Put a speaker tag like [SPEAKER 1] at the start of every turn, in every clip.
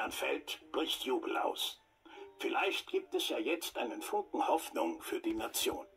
[SPEAKER 1] Männern fällt, bricht Jubel aus. Vielleicht gibt es ja jetzt einen Funken Hoffnung für die Nation.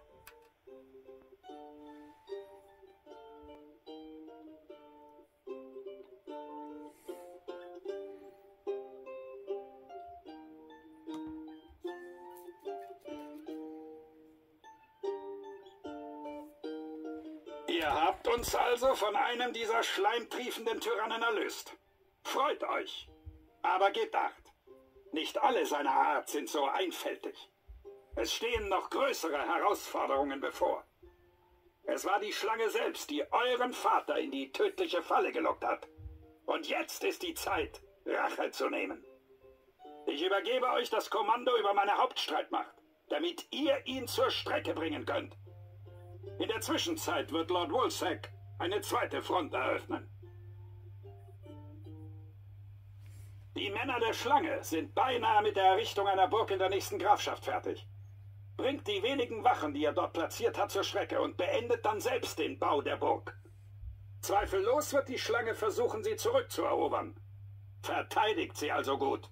[SPEAKER 1] Ihr habt uns also von einem dieser schleimtriefenden Tyrannen erlöst. Freut euch. Aber gedacht, nicht alle seiner Art sind so einfältig. Es stehen noch größere Herausforderungen bevor. Es war die Schlange selbst, die euren Vater in die tödliche Falle gelockt hat. Und jetzt ist die Zeit, Rache zu nehmen. Ich übergebe euch das Kommando über meine Hauptstreitmacht, damit ihr ihn zur Strecke bringen könnt. In der Zwischenzeit wird Lord Wolsek eine zweite Front eröffnen. Die Männer der Schlange sind beinahe mit der Errichtung einer Burg in der nächsten Grafschaft fertig. Bringt die wenigen Wachen, die er dort platziert hat, zur Strecke und beendet dann selbst den Bau der Burg. Zweifellos wird die Schlange versuchen, sie zurückzuerobern. Verteidigt sie also gut.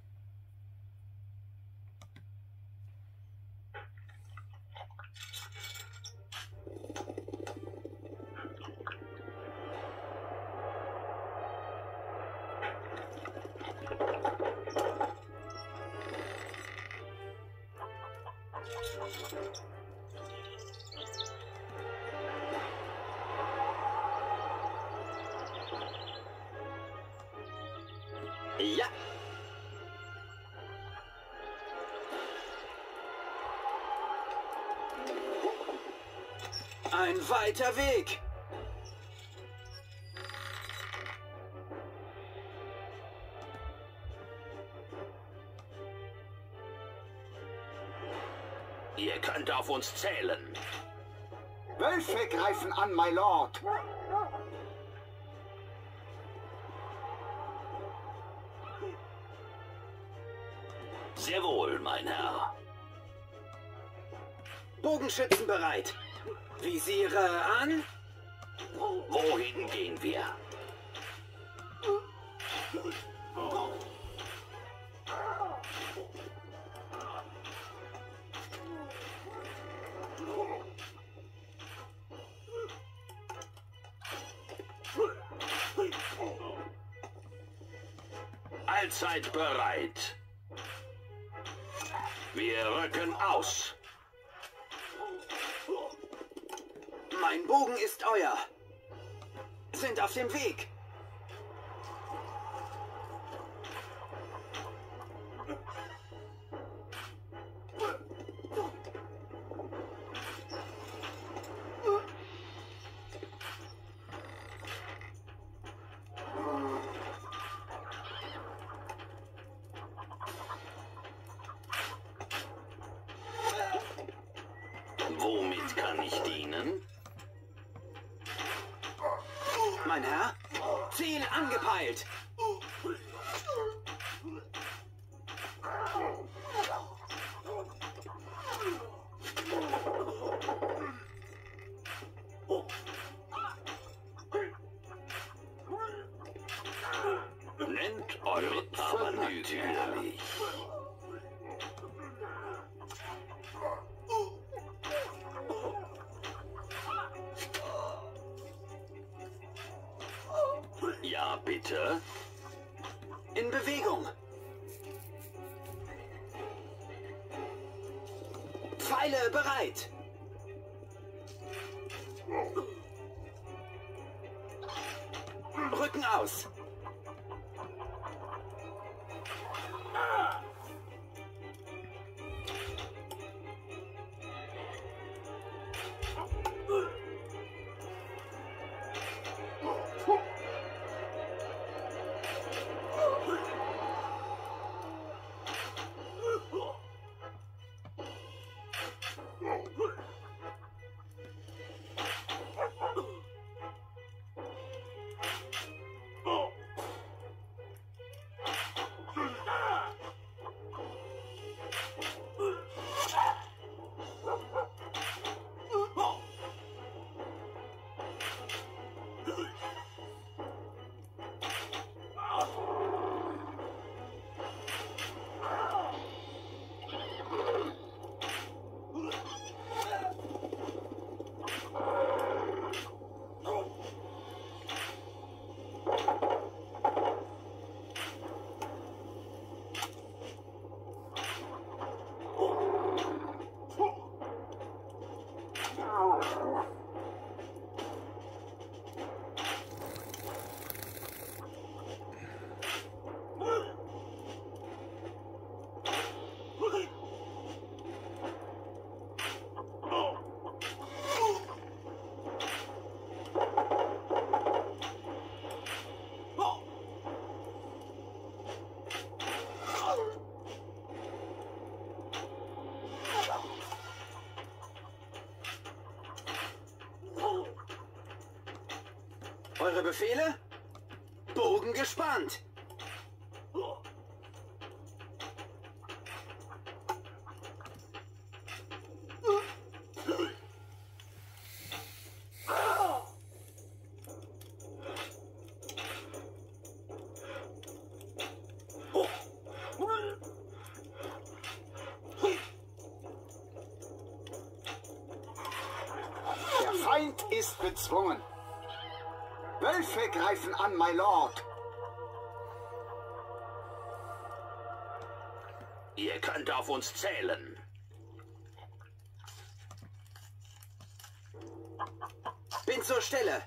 [SPEAKER 2] Ja. Ein weiter Weg.
[SPEAKER 3] Ihr könnt auf uns zählen.
[SPEAKER 4] Wölfe greifen an, my Lord.
[SPEAKER 3] Sehr wohl, mein Herr.
[SPEAKER 2] Bogenschützen bereit. Visiere an.
[SPEAKER 3] Wohin gehen wir? Allzeit bereit. Wir rücken aus.
[SPEAKER 2] Mein Bogen ist euer. Sind auf dem Weg.
[SPEAKER 3] Womit kann ich dienen?
[SPEAKER 2] Mein Herr, Ziel angepeilt.
[SPEAKER 3] Nennt eure aber natürlich. Ja, bitte.
[SPEAKER 2] In Bewegung. Pfeile bereit. Rücken aus. Eure Befehle? Bogen gespannt.
[SPEAKER 4] Der Feind ist bezwungen. Wölfe greifen an, my Lord.
[SPEAKER 3] Ihr könnt auf uns zählen.
[SPEAKER 2] Bin zur Stelle.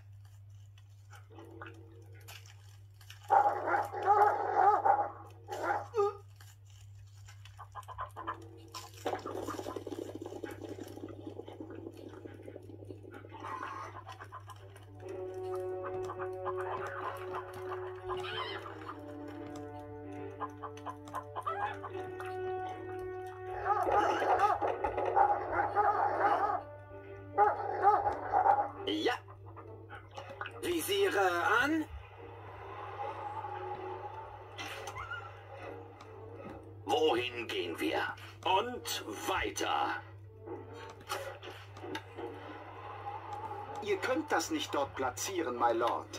[SPEAKER 2] Ja. Visiere an.
[SPEAKER 3] Wohin gehen wir? Und weiter.
[SPEAKER 4] Ihr könnt das nicht dort platzieren, my Lord.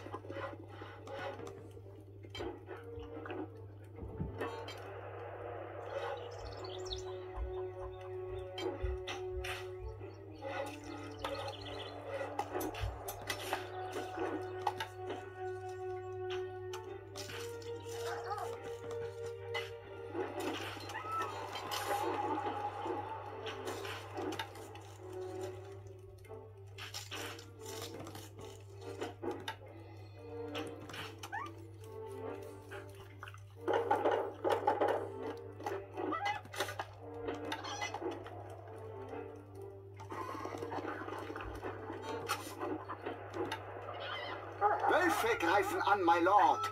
[SPEAKER 4] Wölfe greifen an, my Lord.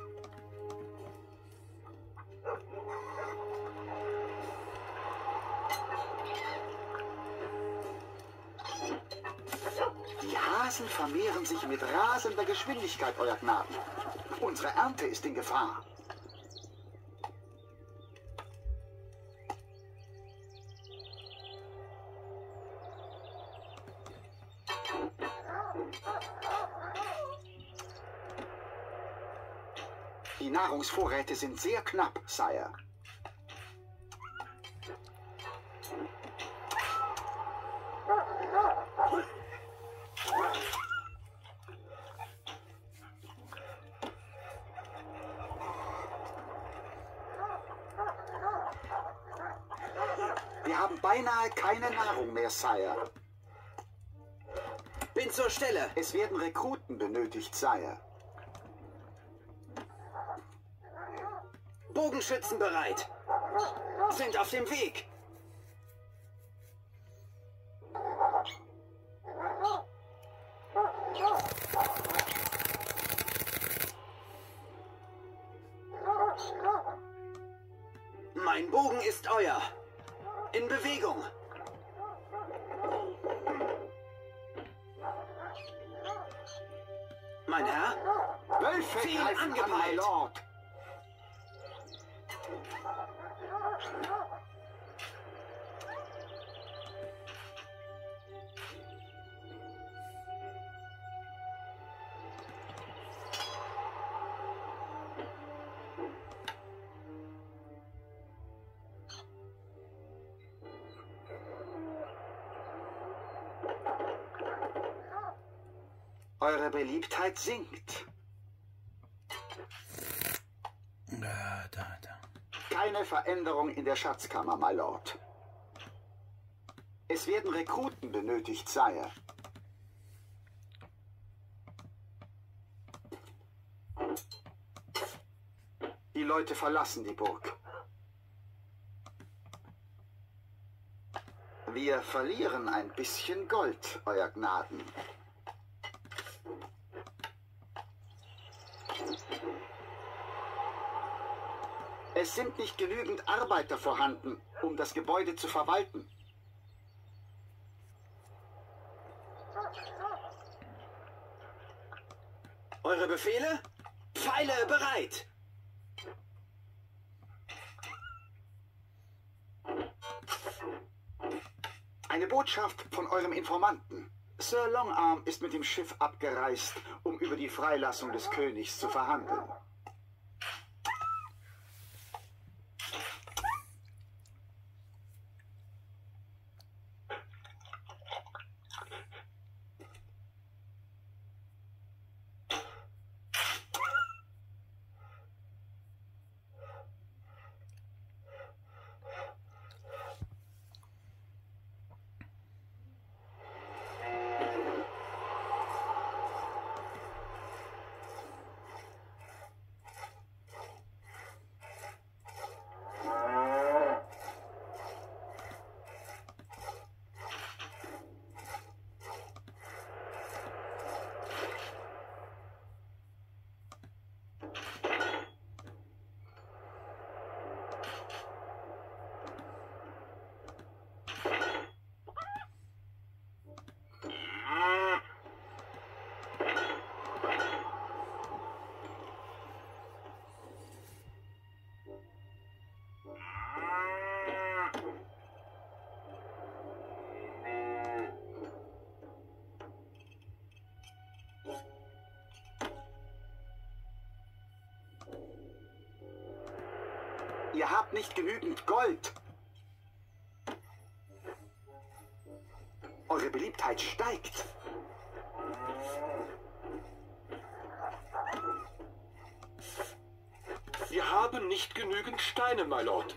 [SPEAKER 4] Die Hasen vermehren sich mit rasender Geschwindigkeit, Euer Gnaden. Unsere Ernte ist in Gefahr. Die Nahrungsvorräte sind sehr knapp, Sire. Wir haben beinahe keine Nahrung mehr, Sire.
[SPEAKER 2] Bin zur Stelle.
[SPEAKER 4] Es werden Rekruten benötigt, Sire.
[SPEAKER 2] Bogenschützen bereit. Sind auf dem Weg. Mein Bogen ist euer. In Bewegung. Mein Herr?
[SPEAKER 4] Wölfe
[SPEAKER 2] Viel
[SPEAKER 4] greifen an, my
[SPEAKER 2] angepeilt.
[SPEAKER 4] Lord. Eure Beliebtheit sinkt.
[SPEAKER 5] Da.
[SPEAKER 4] Keine Veränderung in der Schatzkammer, my Lord. Es werden Rekruten benötigt, Sire. Die Leute verlassen die Burg. Wir verlieren ein bisschen Gold, Euer Gnaden. Es sind nicht genügend Arbeiter vorhanden, um das Gebäude zu verwalten.
[SPEAKER 2] Eure Befehle? Pfeile bereit!
[SPEAKER 4] Eine Botschaft von eurem Informanten. Sir Longarm ist mit dem Schiff abgereist, um über die Freilassung des Königs zu verhandeln. Ihr habt nicht genügend Gold. Eure Beliebtheit steigt.
[SPEAKER 6] Wir haben nicht genügend Steine, my Lord.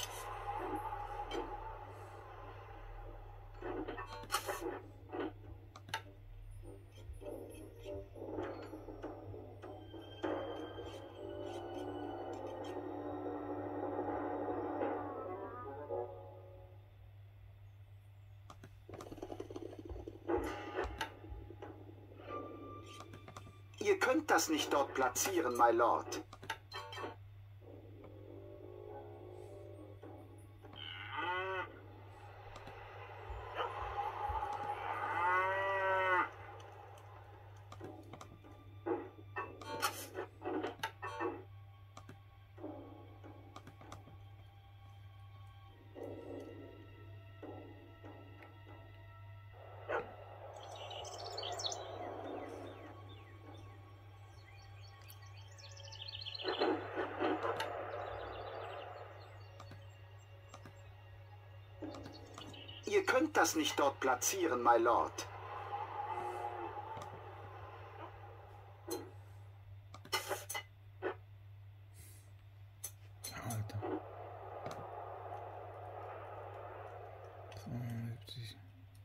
[SPEAKER 4] Ihr könnt das nicht dort platzieren, my Lord. Ihr könnt das nicht dort platzieren, my Lord.
[SPEAKER 5] Alter. 72.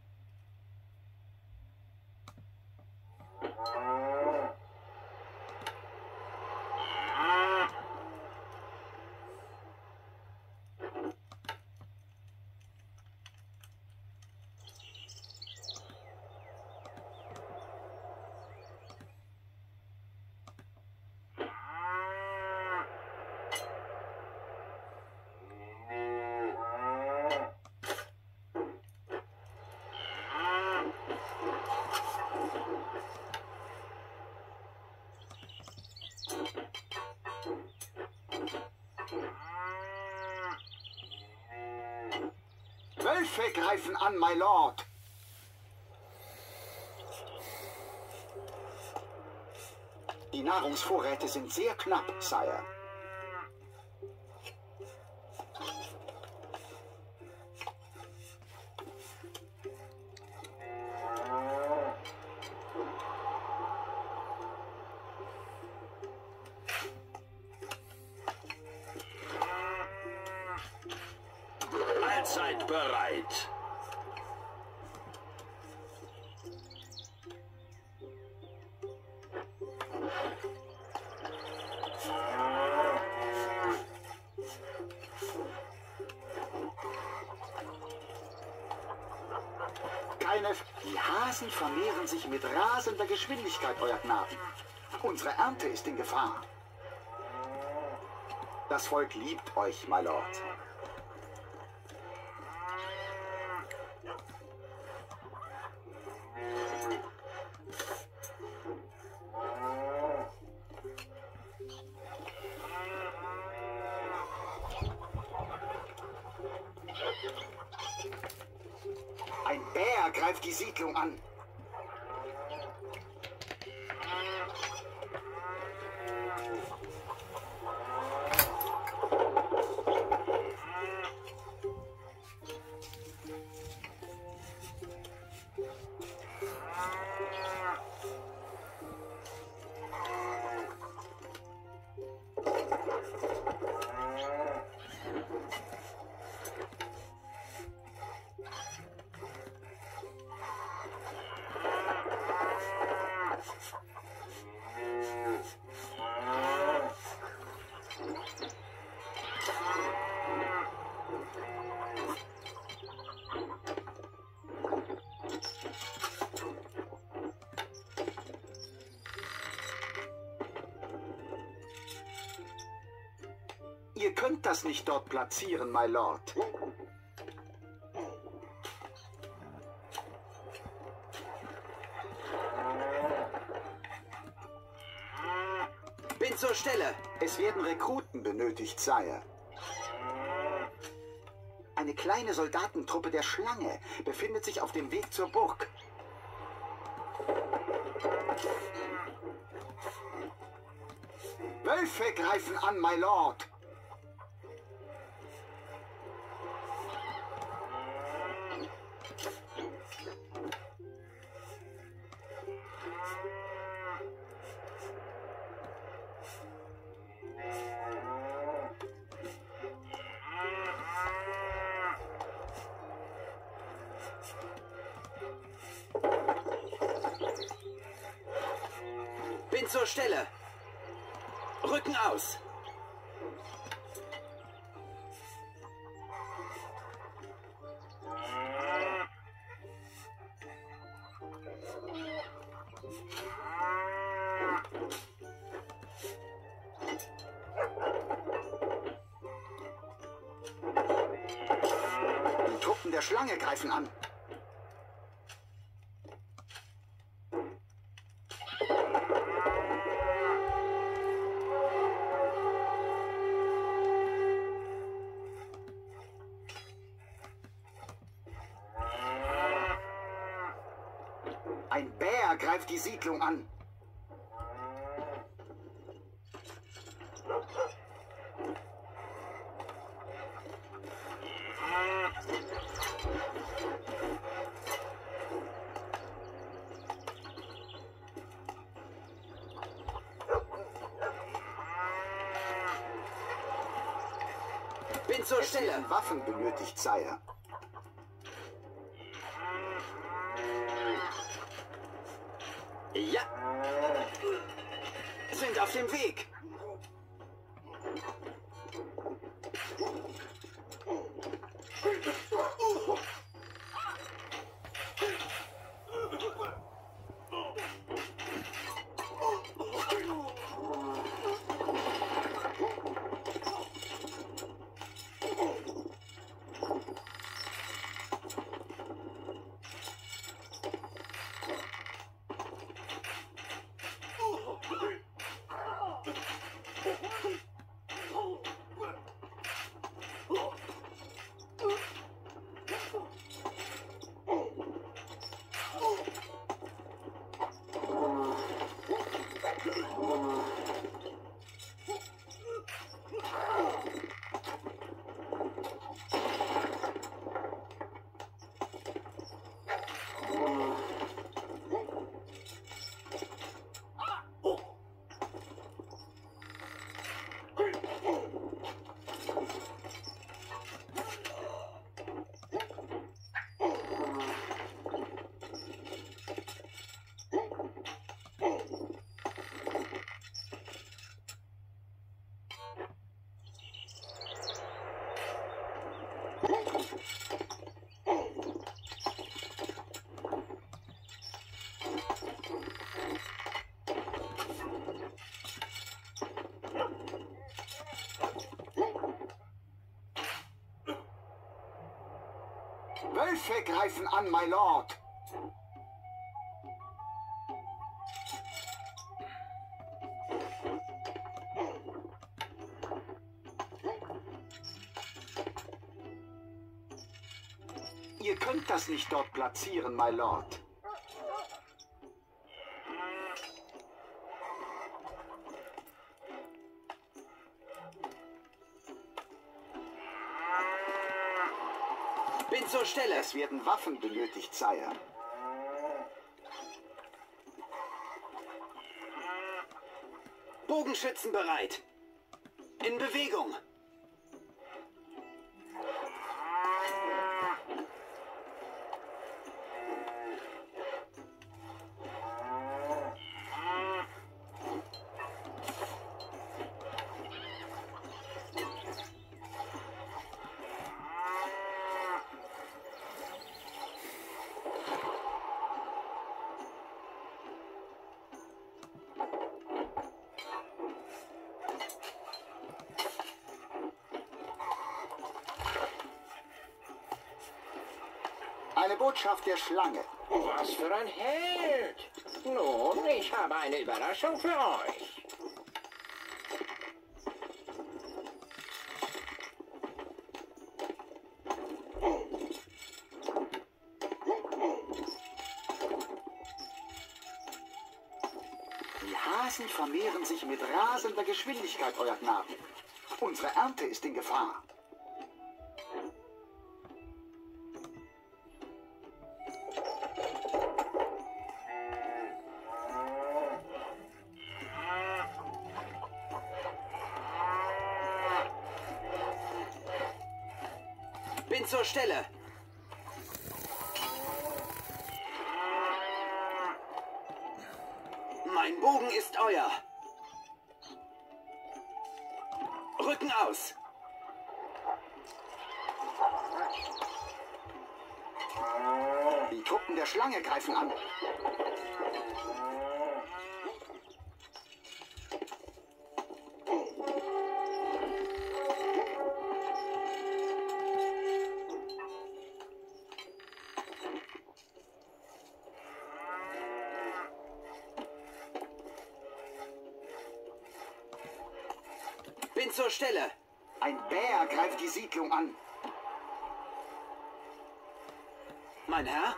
[SPEAKER 4] Wölfe greifen an, my Lord. Die Nahrungsvorräte sind sehr knapp, Sire.
[SPEAKER 3] Allzeit bereit.
[SPEAKER 4] Die Hasen vermehren sich mit rasender Geschwindigkeit, euer Gnaden. Unsere Ernte ist in Gefahr. Das Volk liebt euch, my Lord. Bär greift die Siedlung an. Ihr könnt das nicht dort platzieren, my Lord.
[SPEAKER 2] Bin zur Stelle.
[SPEAKER 4] Es werden Rekruten benötigt, Sire. Eine kleine Soldatentruppe der Schlange befindet sich auf dem Weg zur Burg. Wölfe greifen an, my Lord.
[SPEAKER 2] Bin zur Stelle. Rücken aus.
[SPEAKER 4] Die Truppen der Schlange greifen an. Ein Bär greift die Siedlung an.
[SPEAKER 2] Bin zur
[SPEAKER 4] Es
[SPEAKER 2] Stelle.
[SPEAKER 4] werden Waffen benötigt, Sire.
[SPEAKER 2] Ja. Sind auf dem Weg.
[SPEAKER 4] Wölfe greifen an, my Lord. Ihr könnt das nicht dort platzieren, my Lord.
[SPEAKER 2] Bin zur Stelle.
[SPEAKER 4] Es werden Waffen benötigt, Sire.
[SPEAKER 2] Bogenschützen bereit. In Bewegung.
[SPEAKER 4] Eine Botschaft der Schlange.
[SPEAKER 7] Was für ein Held! Nun, ich habe eine Überraschung für euch.
[SPEAKER 4] Die Hasen vermehren sich mit rasender Geschwindigkeit, Euer Gnaden. Unsere Ernte ist in Gefahr.
[SPEAKER 2] Bin zur Stelle. Mein Bogen ist euer. Rücken aus.
[SPEAKER 4] Die Truppen der Schlange greifen an.
[SPEAKER 2] Bin zur Stelle.
[SPEAKER 4] Ein Bär greift die Siedlung an.
[SPEAKER 2] Mein Herr?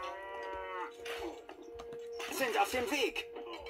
[SPEAKER 2] Sind auf dem Weg.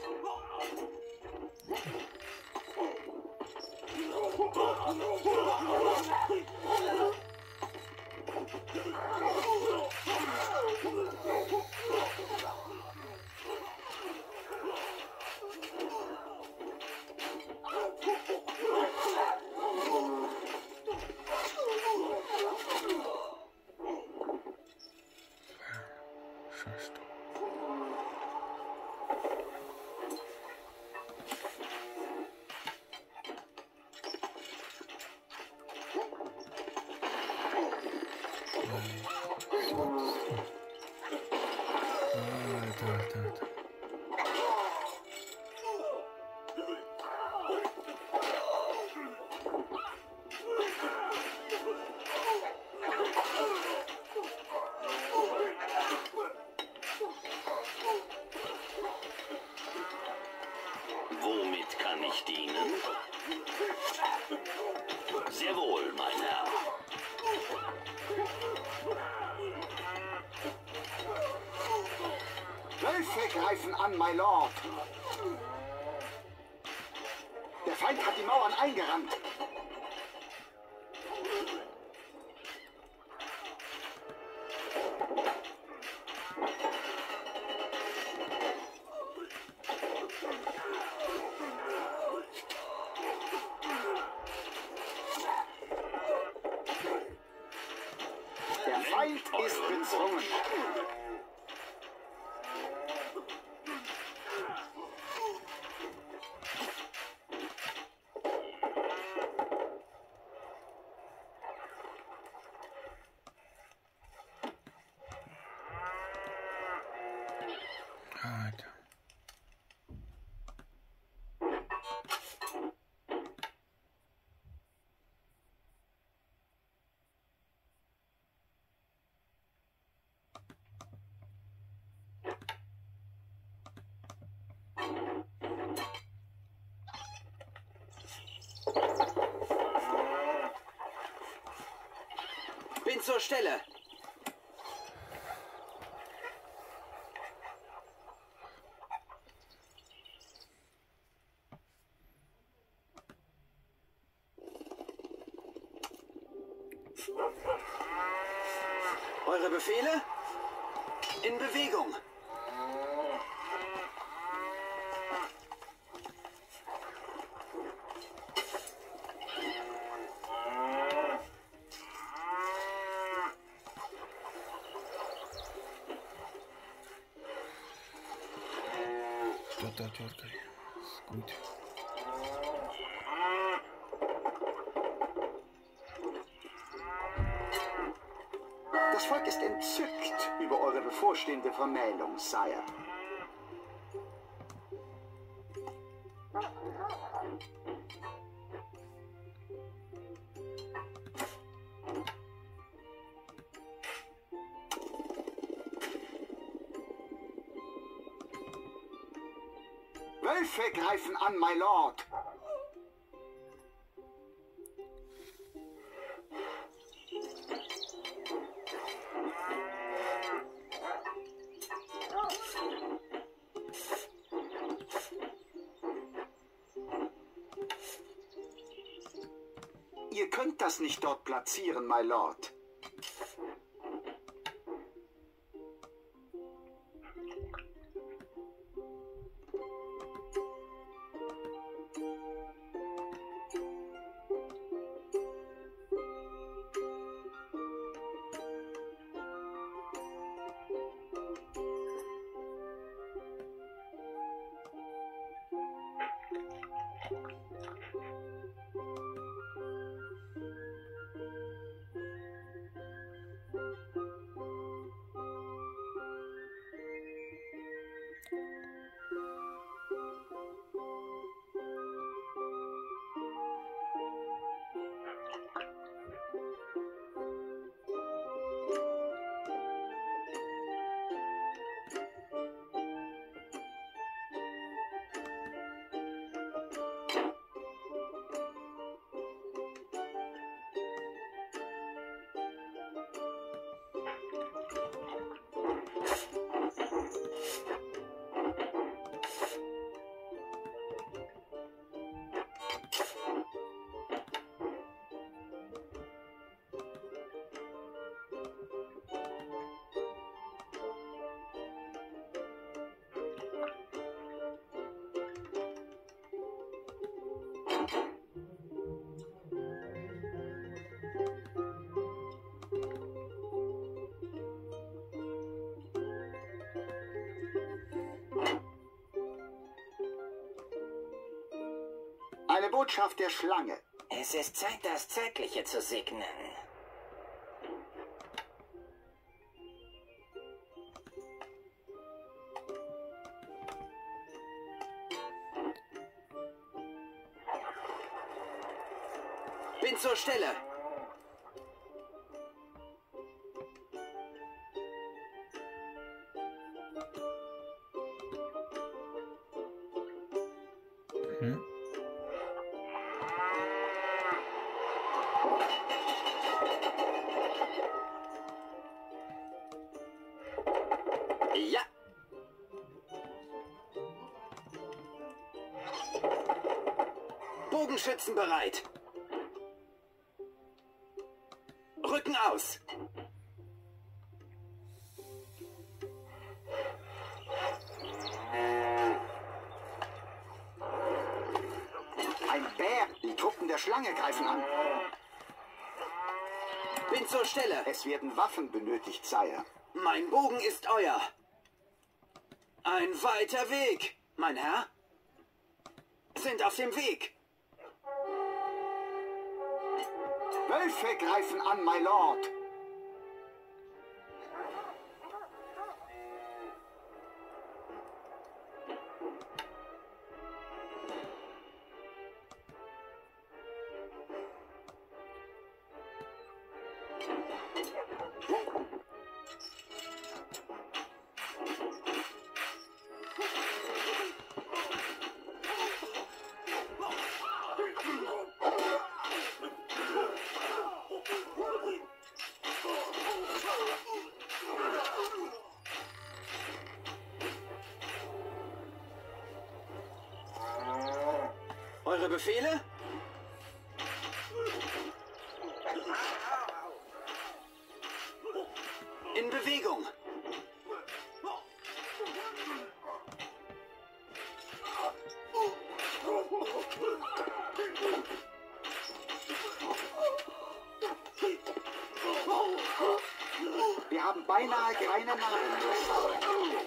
[SPEAKER 5] Alter.
[SPEAKER 3] Womit kann ich dienen? Sehr wohl, mein Herr.
[SPEAKER 4] Wölfe greifen an, my Lord. Der Feind hat die Mauern eingerannt. Der Feind ist bezwungen.
[SPEAKER 5] Alter.
[SPEAKER 2] Bin zur Stelle. Eure Befehle? In Bewegung.
[SPEAKER 5] Теркай. Ist gut.
[SPEAKER 4] Das Volk ist entzückt über eure bevorstehende Vermählung, Sire. Wölfe greifen an, my lord. Ihr könnt das nicht dort platzieren, my lord. Eine Botschaft der Schlange.
[SPEAKER 7] Es ist Zeit, das Zeitliche zu segnen.
[SPEAKER 2] Bin zur Stelle. Ja. Bogenschützen bereit. Rücken aus.
[SPEAKER 4] Ein Bär. Die Truppen der Schlange greifen an.
[SPEAKER 2] Bin zur Stelle.
[SPEAKER 4] Es werden Waffen benötigt, Sire.
[SPEAKER 2] Mein Bogen ist euer. Ein weiter Weg, mein Herr. Sind auf dem Weg.
[SPEAKER 4] Wölfe greifen an, my lord.
[SPEAKER 2] Eure Befehle?
[SPEAKER 4] Wir haben beinahe keine Nahrung mehr, Sire.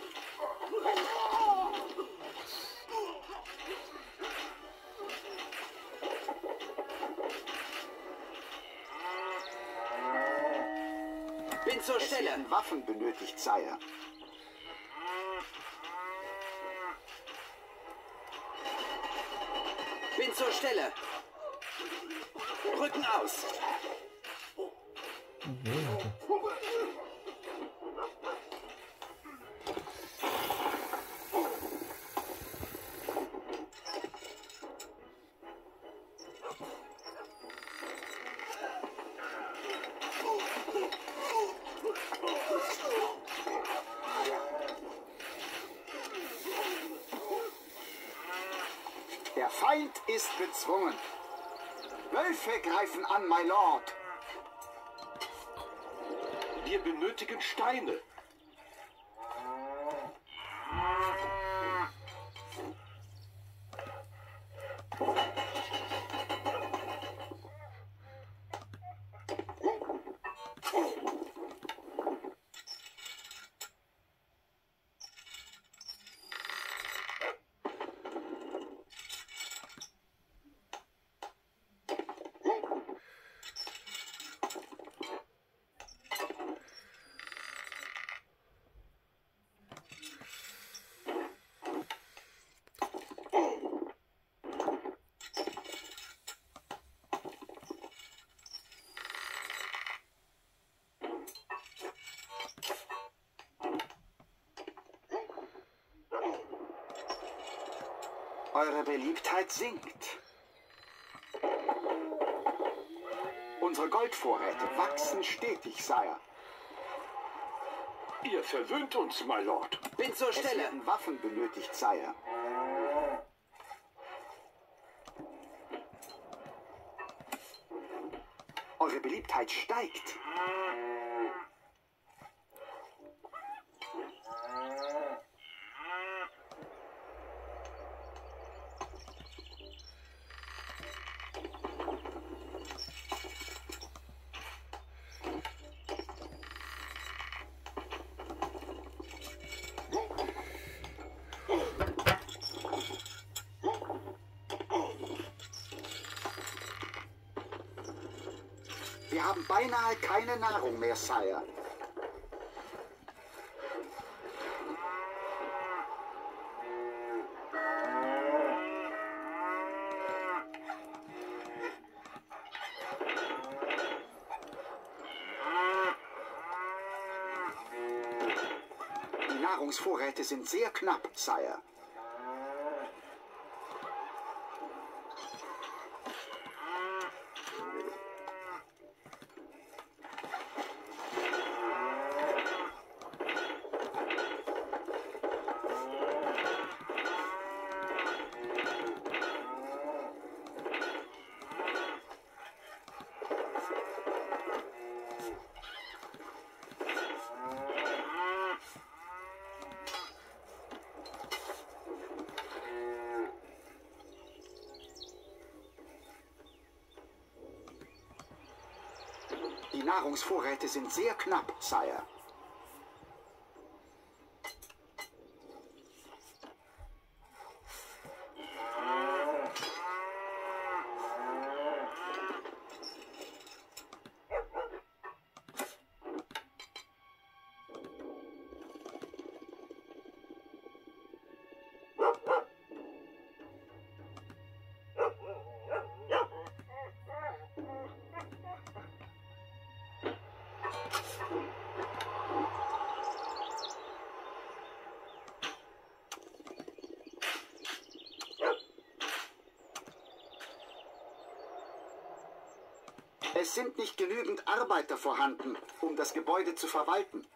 [SPEAKER 2] Bin zur
[SPEAKER 4] Es
[SPEAKER 2] Stelle.
[SPEAKER 4] werden Waffen benötigt, Sire.
[SPEAKER 2] Bin zur Stelle. Rücken aus.
[SPEAKER 4] Der Feind ist bezwungen. Wölfe greifen an, my Lord.
[SPEAKER 6] Wir benötigen Steine.
[SPEAKER 4] Eure Beliebtheit sinkt. Unsere Goldvorräte wachsen stetig, Sire.
[SPEAKER 6] Ihr verwöhnt uns, my Lord.
[SPEAKER 2] Bin zur
[SPEAKER 4] Es
[SPEAKER 2] Stelle.
[SPEAKER 4] werden Waffen benötigt, Sire. Eure Beliebtheit steigt. Wir haben beinahe keine Nahrung mehr, Sire. Die Nahrungsvorräte sind sehr knapp, Sire. Die Nahrungsvorräte sind sehr knapp, Sire. Es sind nicht genügend Arbeiter vorhanden, um das Gebäude zu verwalten.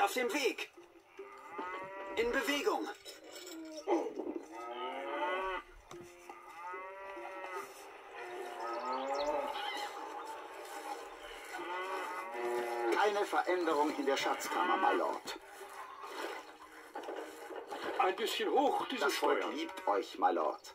[SPEAKER 2] auf dem Weg. In Bewegung.
[SPEAKER 4] Keine Veränderung in der Schatzkammer, my Lord.
[SPEAKER 6] Ein bisschen hoch, diese
[SPEAKER 4] Das Volk
[SPEAKER 6] Steuer.
[SPEAKER 4] liebt euch, my Lord.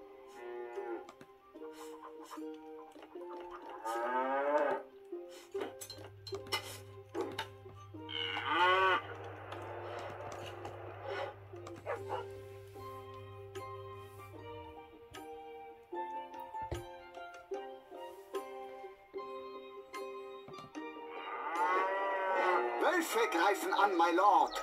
[SPEAKER 4] Wölfe greifen an, my Lord.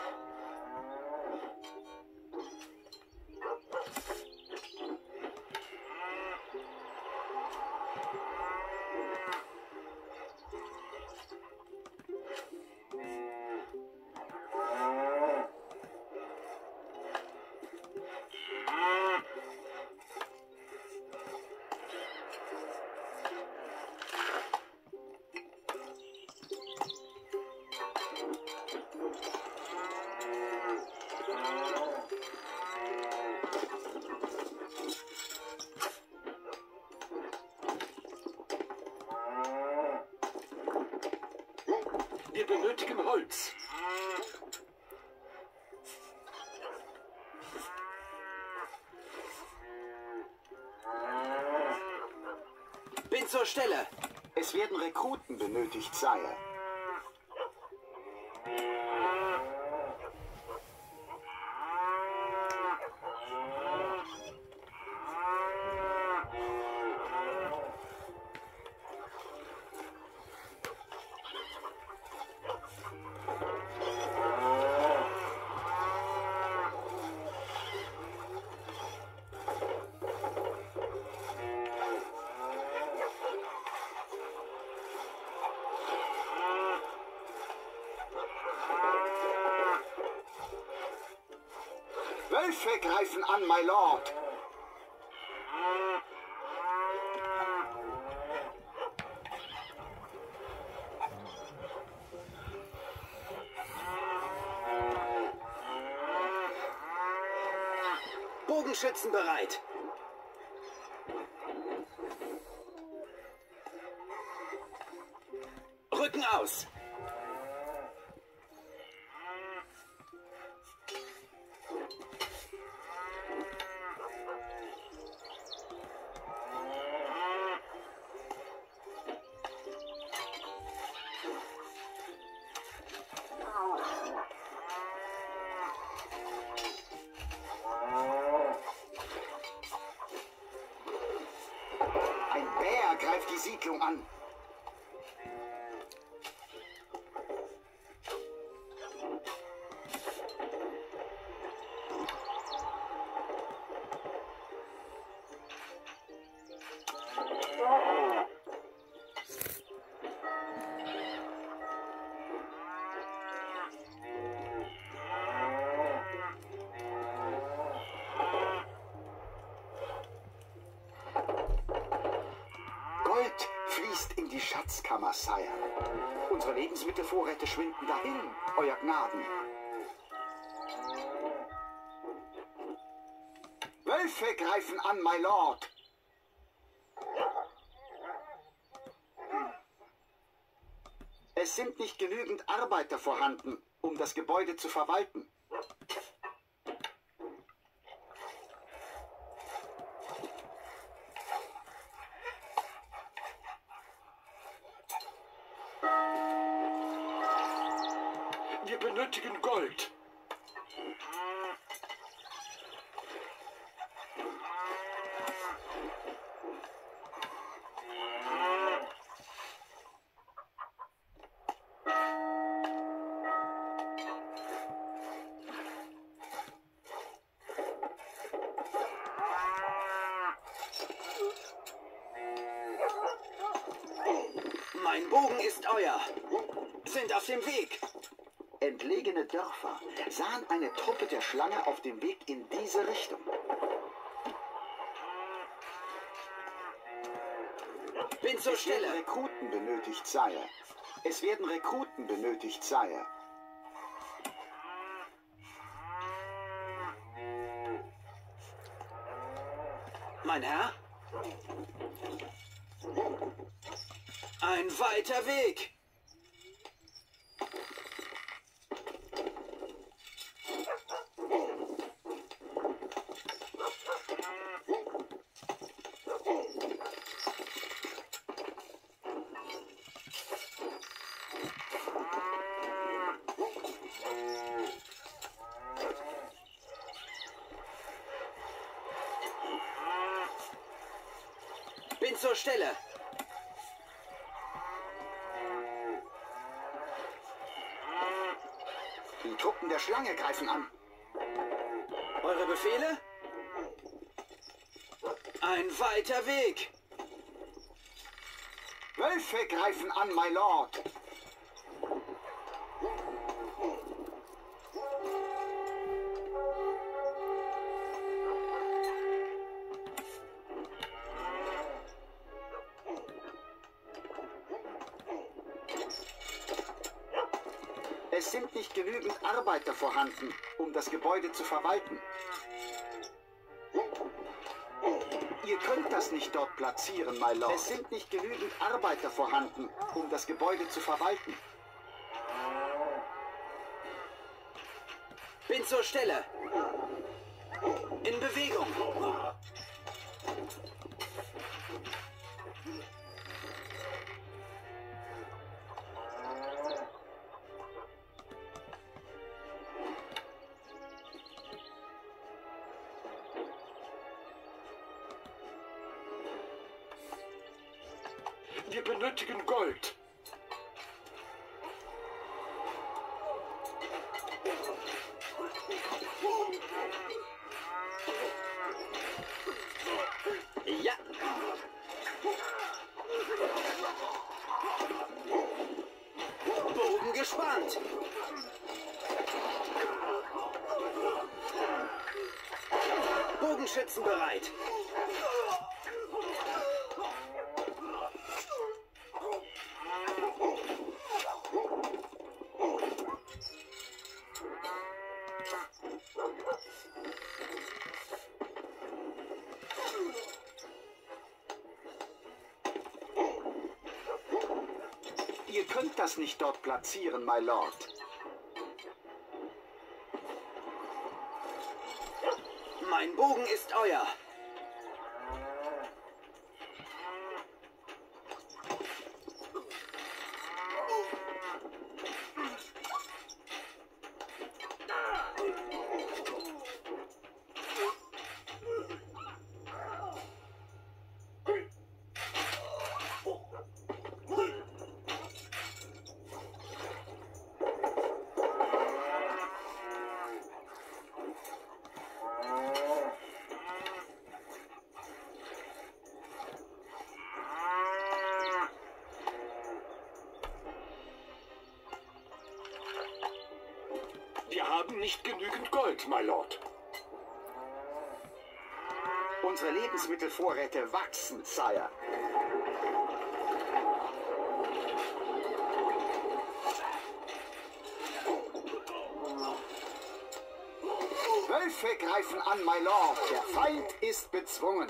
[SPEAKER 6] Wir benötigen Holz.
[SPEAKER 2] Bin zur Stelle.
[SPEAKER 4] Es werden Rekruten benötigt, Sire. Wölfe greifen an, my Lord.
[SPEAKER 2] Bogenschützen bereit. Rücken aus.
[SPEAKER 4] Ein Bär greift die Siedlung an. Gold fließt in die Schatzkammer, Sire. Unsere Lebensmittelvorräte schwinden dahin, Euer Gnaden. Wölfe greifen an, my Lord. Es sind nicht genügend Arbeiter vorhanden, um das Gebäude zu verwalten.
[SPEAKER 6] Wir benötigen Gold.
[SPEAKER 2] Mein Bogen ist euer. Sind auf dem Weg.
[SPEAKER 4] Entlegene Dörfer sahen eine Truppe der Schlange auf dem Weg in diese Richtung.
[SPEAKER 2] Bin zur
[SPEAKER 4] Es werden
[SPEAKER 2] Stelle.
[SPEAKER 4] Rekruten benötigt, Sire. Es werden Rekruten benötigt, Sire.
[SPEAKER 2] Mein Herr? Ein weiter Weg. Bin zur Stelle.
[SPEAKER 4] Die Truppen der Schlange greifen an.
[SPEAKER 2] Eure Befehle? Ein weiter Weg.
[SPEAKER 4] Wölfe greifen an, my lord. Es sind nicht genügend Arbeiter vorhanden, um das Gebäude zu verwalten. Ihr könnt das nicht dort platzieren, my lord. Es sind nicht genügend Arbeiter vorhanden, um das Gebäude zu verwalten.
[SPEAKER 2] Bin zur Stelle. In Bewegung.
[SPEAKER 6] Wir benötigen Gold.
[SPEAKER 2] Ja. Bogen gespannt. Bogenschützen bereit.
[SPEAKER 4] Ihr könnt das nicht dort platzieren, my lord.
[SPEAKER 2] Mein Bogen ist euer.
[SPEAKER 6] Wir haben nicht genügend Gold, my lord.
[SPEAKER 4] Unsere Lebensmittelvorräte wachsen, Sire. Wölfe greifen an, my lord. Der Feind ist bezwungen.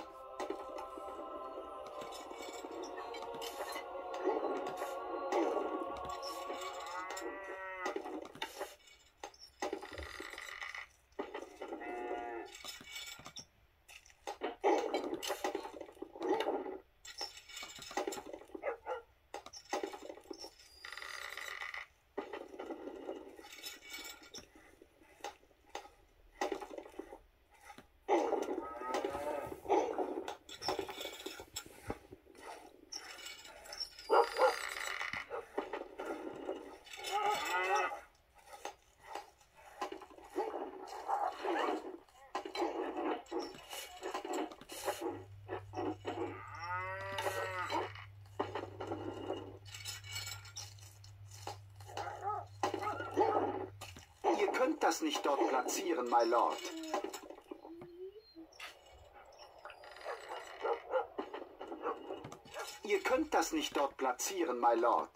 [SPEAKER 4] Ihr könnt das nicht dort platzieren, my lord. Ihr könnt das nicht dort platzieren, my lord.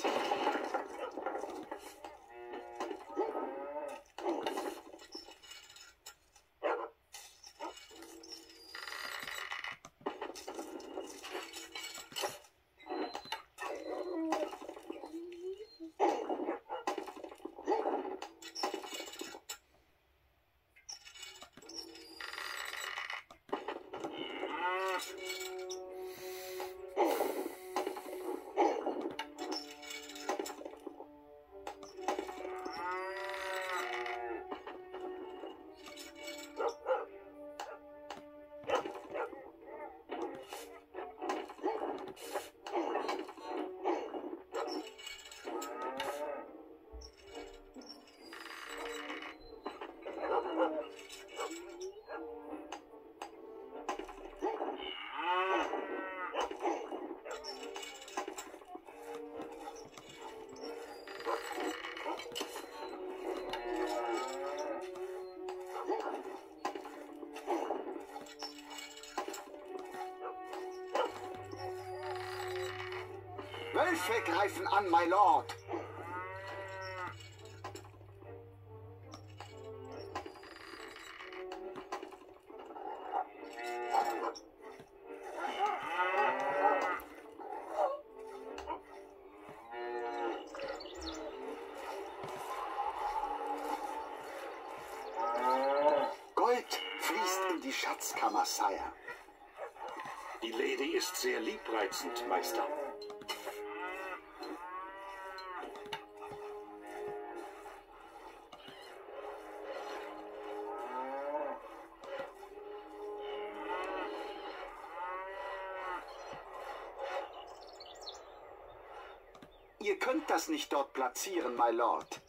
[SPEAKER 4] Wölfe greifen an, my Lord. Gold fließt in die Schatzkammer, Sire.
[SPEAKER 6] Die Lady ist sehr liebreizend, Meister.
[SPEAKER 4] Ihr könnt das nicht dort platzieren, my Lord.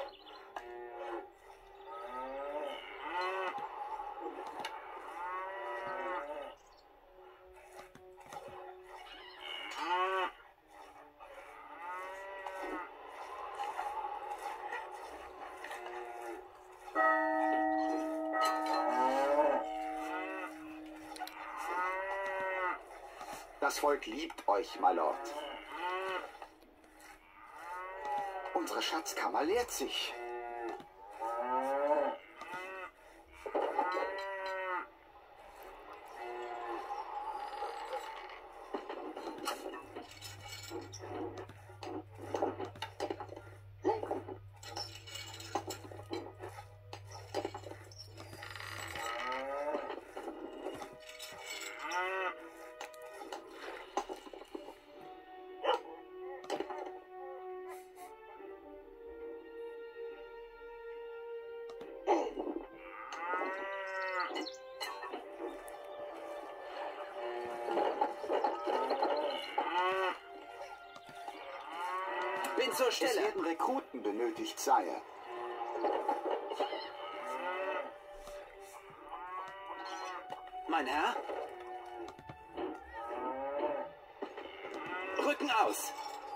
[SPEAKER 4] Das Volk liebt euch, my Lord. Unsere Schatzkammer leert sich.
[SPEAKER 2] Bin zur
[SPEAKER 4] Es
[SPEAKER 2] Stelle.
[SPEAKER 4] werden Rekruten benötigt, Sire.
[SPEAKER 2] Mein Herr? Rücken aus.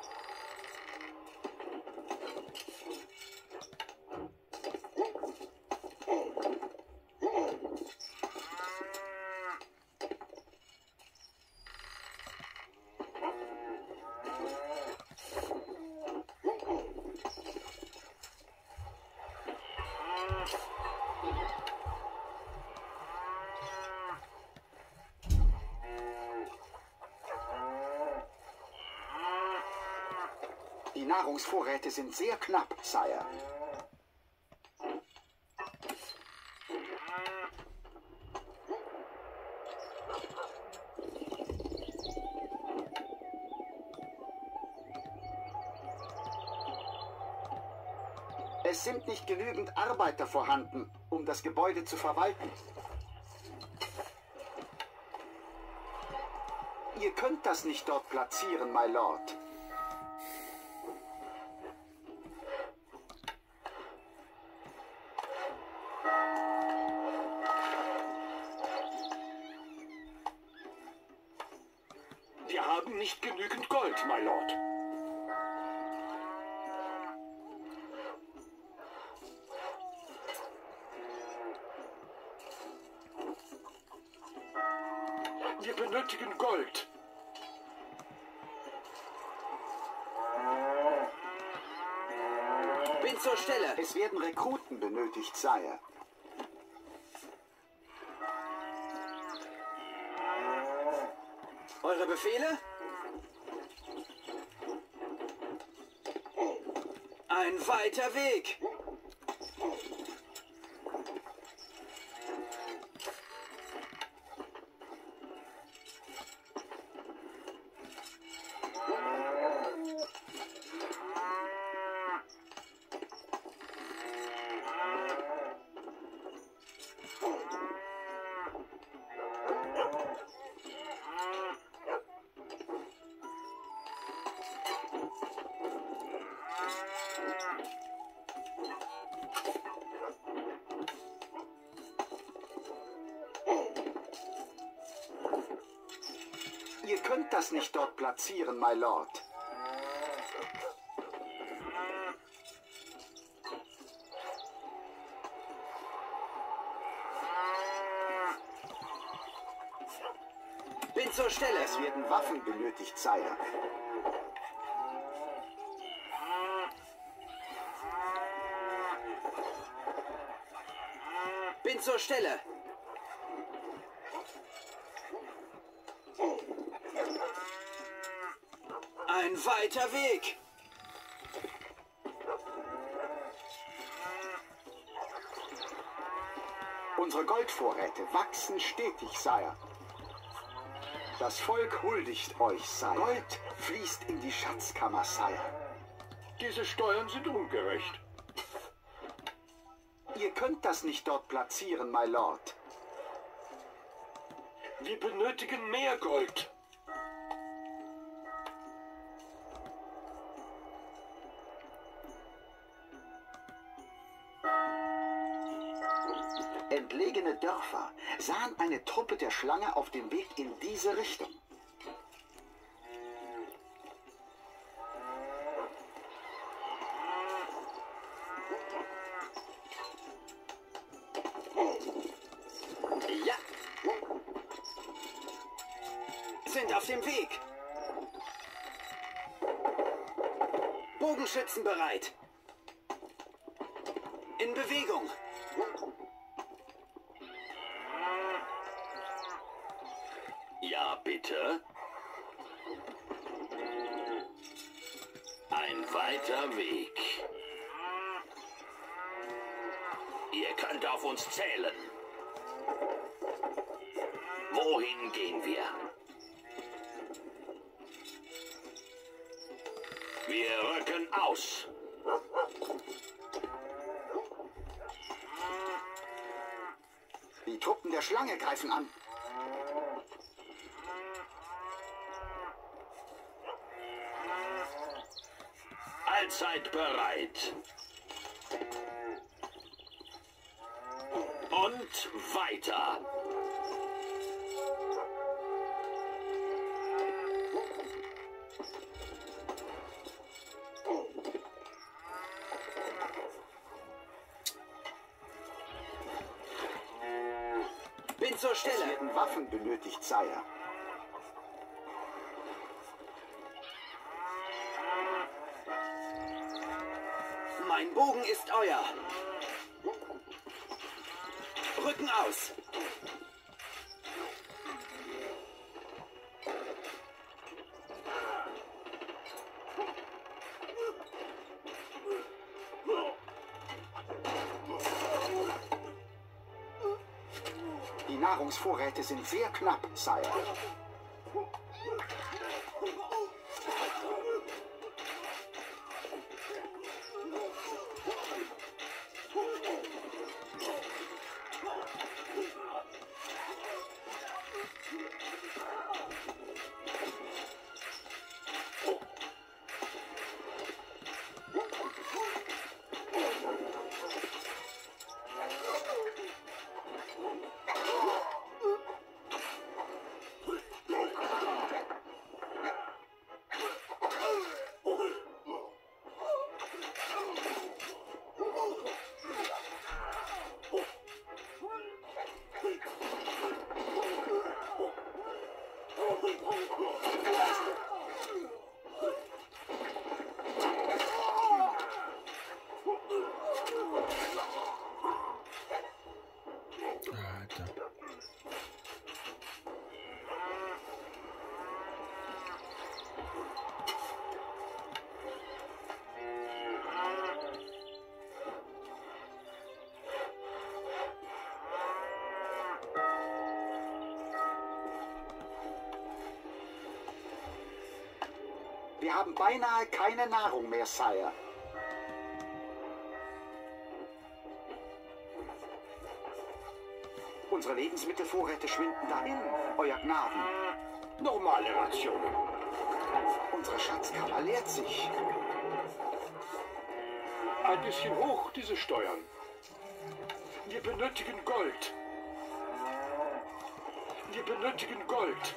[SPEAKER 4] Die Nahrungsvorräte sind sehr knapp, Sire. Es sind nicht genügend Arbeiter vorhanden, um das Gebäude zu verwalten. Ihr könnt das nicht dort platzieren, my Lord.
[SPEAKER 6] Wir haben nicht genügend Gold, my Lord. Wir benötigen Gold.
[SPEAKER 2] Bin zur Stelle.
[SPEAKER 4] Es werden Rekruten benötigt, Sire.
[SPEAKER 2] Eure Befehle? Ein weiter Weg.
[SPEAKER 4] Ihr könnt das nicht dort platzieren, my Lord.
[SPEAKER 2] Bin zur Stelle.
[SPEAKER 4] Es werden Waffen benötigt, Sire.
[SPEAKER 2] Bin zur Stelle. Ein weiter Weg.
[SPEAKER 4] Unsere Goldvorräte wachsen stetig, Sire. Das Volk huldigt euch, Sire. Gold fließt in die Schatzkammer, Sire.
[SPEAKER 6] Diese Steuern sind ungerecht.
[SPEAKER 4] Ihr könnt das nicht dort platzieren, my Lord.
[SPEAKER 6] Wir benötigen mehr Gold.
[SPEAKER 4] Entlegene Dörfer sahen eine Truppe der Schlange auf dem Weg in diese Richtung.
[SPEAKER 2] Ja. Sind auf dem Weg. Bogenschützen bereit. In Bewegung.
[SPEAKER 3] Ja, bitte. Ein weiter Weg. Ihr könnt auf uns zählen. Wohin gehen wir? Wir rücken aus.
[SPEAKER 4] Die Truppen der Schlange greifen an.
[SPEAKER 3] Allzeit bereit. Und weiter.
[SPEAKER 2] Bin zur
[SPEAKER 4] Es
[SPEAKER 2] Stelle.
[SPEAKER 4] werden Waffen benötigt, Sire.
[SPEAKER 2] Mein Bogen ist euer. Rücken aus.
[SPEAKER 4] Die Nahrungsvorräte sind sehr knapp, Sire.
[SPEAKER 5] Alter.
[SPEAKER 4] Wir haben beinahe keine Nahrung mehr, Sire. Unsere Lebensmittelvorräte schwinden dahin, Euer Gnaden.
[SPEAKER 6] Normale Rationen.
[SPEAKER 4] Unsere Schatzkammer leert sich.
[SPEAKER 6] Ein bisschen hoch, diese Steuern. Wir benötigen Gold. Wir benötigen Gold.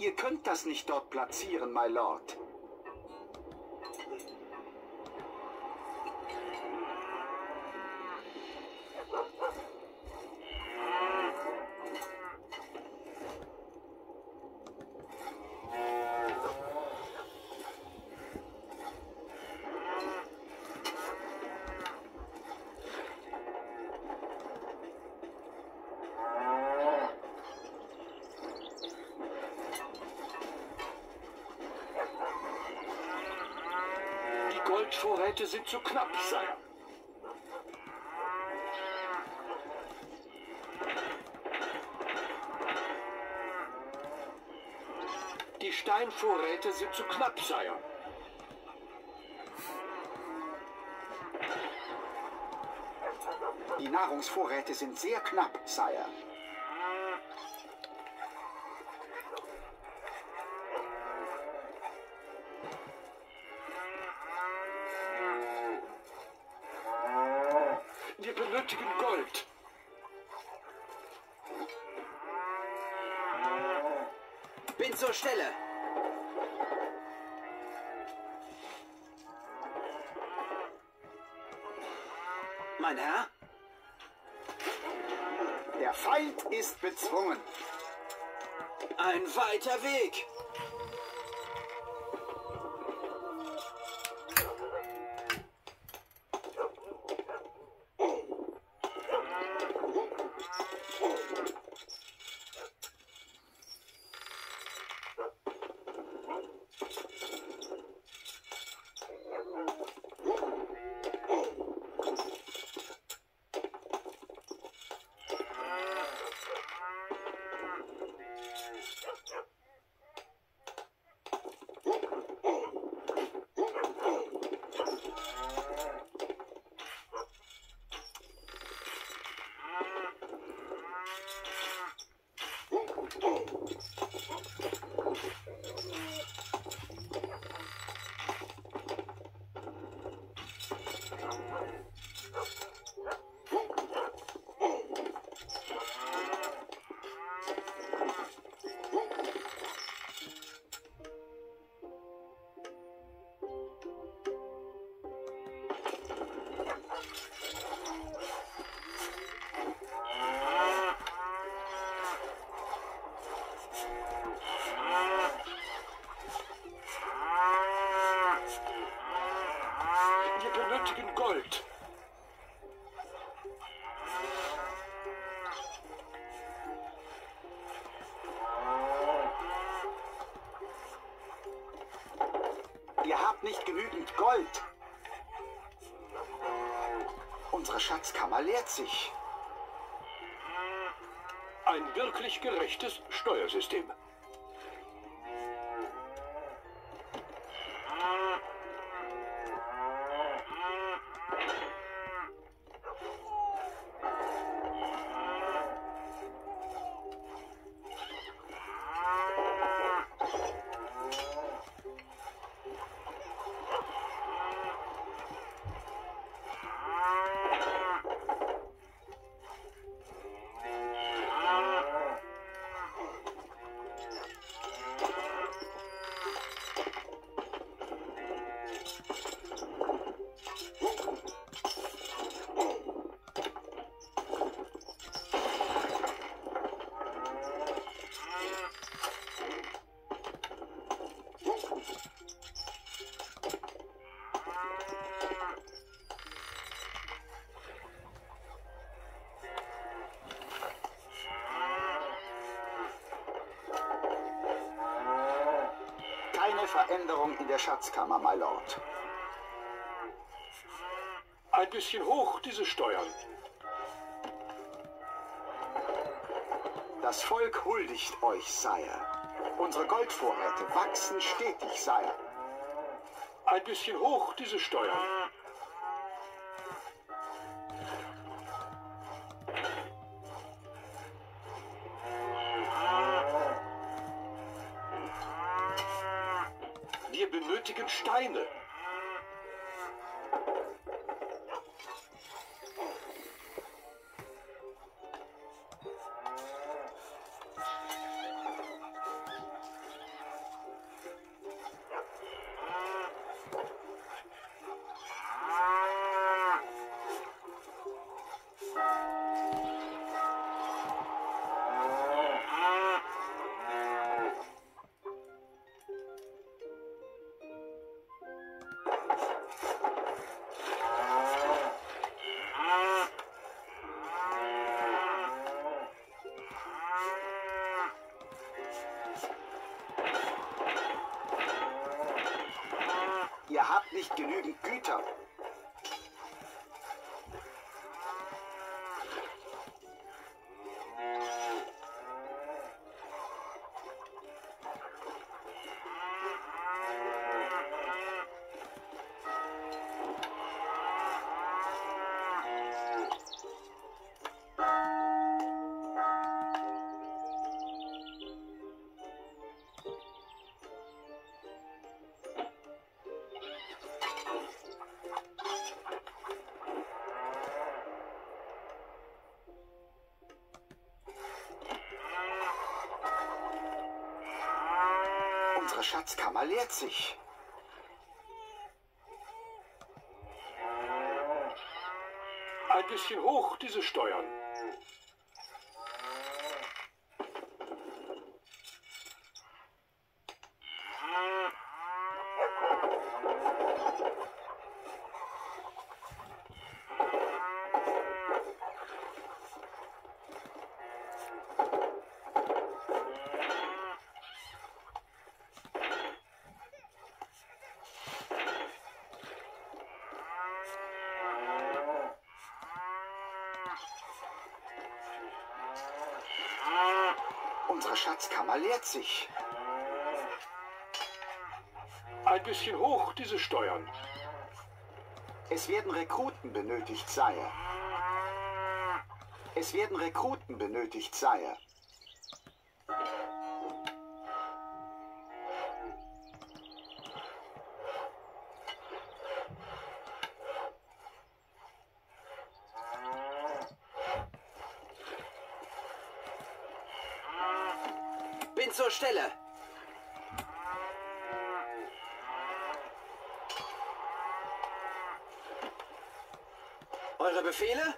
[SPEAKER 4] Ihr könnt das nicht dort platzieren, my Lord.
[SPEAKER 6] Die Goldvorräte sind zu knapp, Sire. Die Steinvorräte sind zu knapp, Sire.
[SPEAKER 4] Die Nahrungsvorräte sind sehr knapp, Sire.
[SPEAKER 6] Wir benötigen Gold.
[SPEAKER 2] Bin zur Stelle. Mein Herr?
[SPEAKER 4] Der Feind ist bezwungen.
[SPEAKER 2] Ein weiter Weg.
[SPEAKER 6] Wir benötigen Gold.
[SPEAKER 4] Ihr habt nicht genügend Gold. Unsere Schatzkammer leert sich.
[SPEAKER 6] Ein wirklich gerechtes Steuersystem.
[SPEAKER 4] Keine Veränderung in der Schatzkammer, my Lord.
[SPEAKER 6] Ein bisschen hoch, diese Steuern.
[SPEAKER 4] Das Volk huldigt euch, Sire. Unsere Goldvorräte wachsen stetig, Sire.
[SPEAKER 6] Ein bisschen hoch, diese Steuern. Wir benötigen Steine.
[SPEAKER 4] Ihr habt nicht genügend Güter. Unsere Schatzkammer leert sich.
[SPEAKER 6] Ein bisschen hoch, diese Steuern.
[SPEAKER 4] Unsere Schatzkammer leert sich.
[SPEAKER 6] Ein bisschen hoch, diese Steuern.
[SPEAKER 4] Es werden Rekruten benötigt, Sire. Es werden Rekruten benötigt, Sire.
[SPEAKER 2] Bin zur Stelle. Eure Befehle?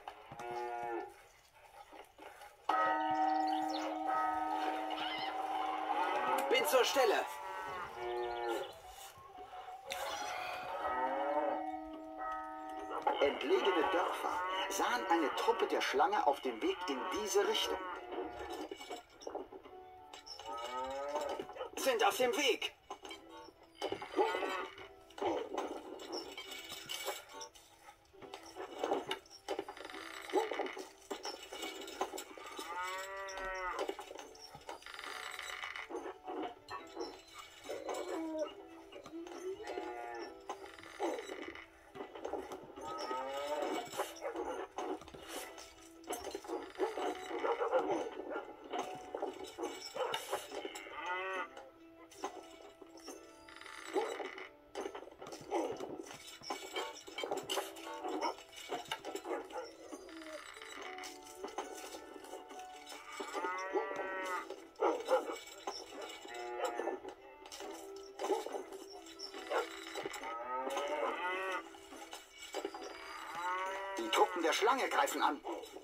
[SPEAKER 2] Bin zur Stelle.
[SPEAKER 4] Entlegene Dörfer sahen eine Truppe der Schlange auf dem Weg in diese Richtung.
[SPEAKER 2] Sind auf dem Weg.
[SPEAKER 4] Die Truppen der Schlange greifen an.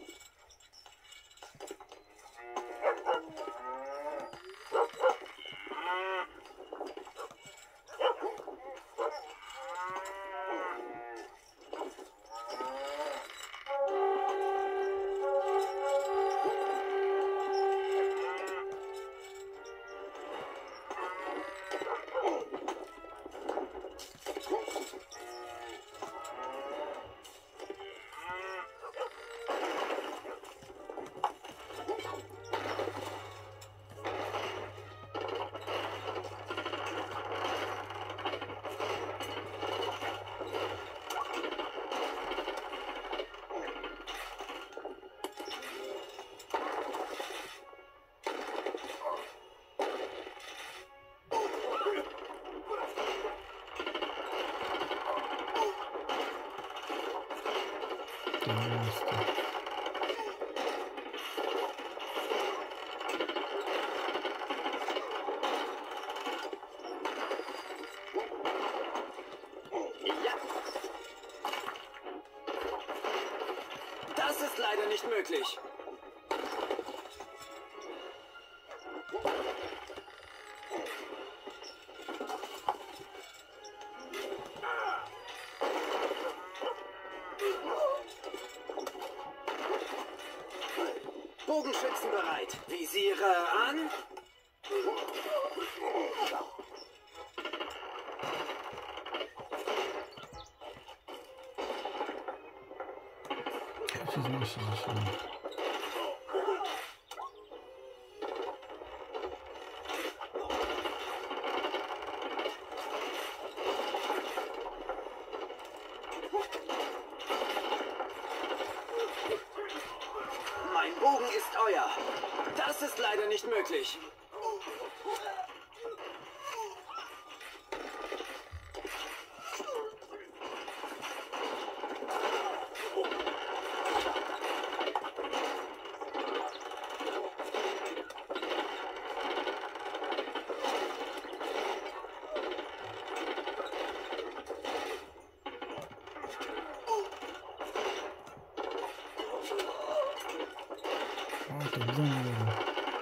[SPEAKER 2] Ja. Das ist leider nicht möglich. Bogenschützen bereit. Visiere an.
[SPEAKER 5] Schießen nicht so schön.
[SPEAKER 2] Mein Bogen ist euer. Das ist leider nicht möglich.
[SPEAKER 5] Okay, wieder eine.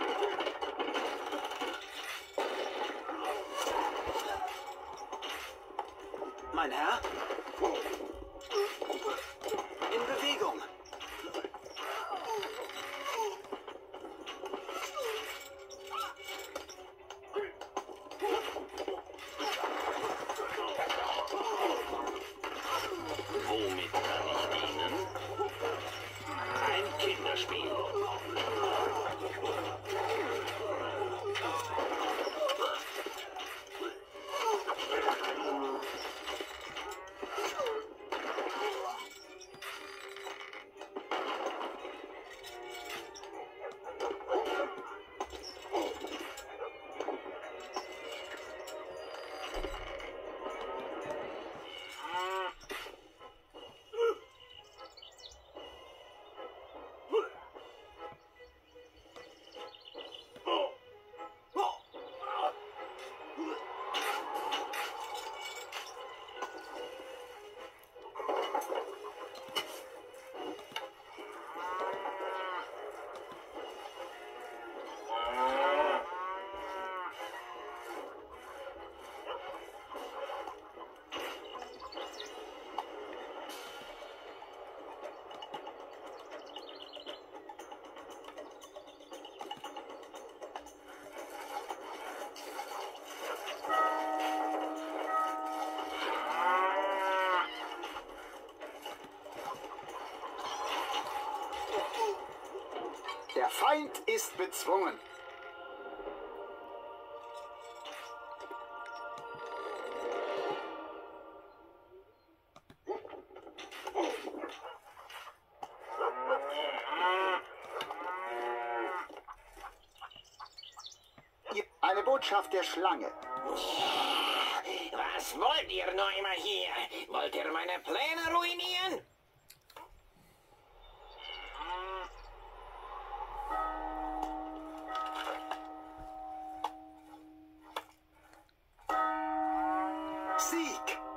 [SPEAKER 2] Mein Herr? In Bewegung.
[SPEAKER 3] Womit kann ich dienen? Ein Kinderspiel.
[SPEAKER 4] Der Feind ist bezwungen. Eine Botschaft der Schlange.
[SPEAKER 7] Was wollt ihr noch immer hier? Wollt ihr meine Pläne ruinieren?
[SPEAKER 4] Sieg!